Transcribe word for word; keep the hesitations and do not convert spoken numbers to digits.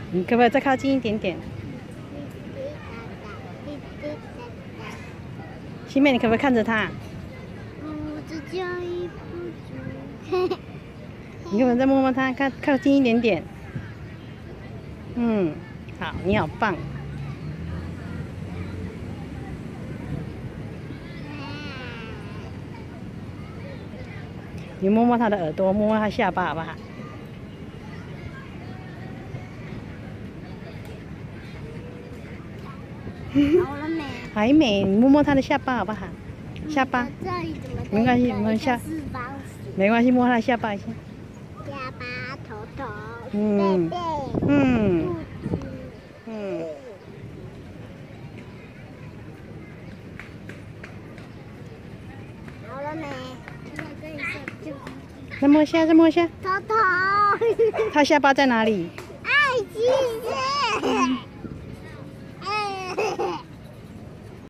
你可不可以再靠近一点点？新妹，你可不可以看着他？ 我只教一不足。 你可不可以再摸摸他，靠靠近一点点？嗯，好，你好棒。你摸摸他的耳朵，摸摸他下巴，好不好？ 好了没？ 还没，你摸摸他的下巴，好不好？下巴。没关系，摸下。没关系，摸他的下巴一下。 下巴、头头、 嗯， 背背、 嗯， 肚子， 嗯。 好了没？ 再摸一下，再摸一下。 头头。 他下巴在哪里？ 爱心。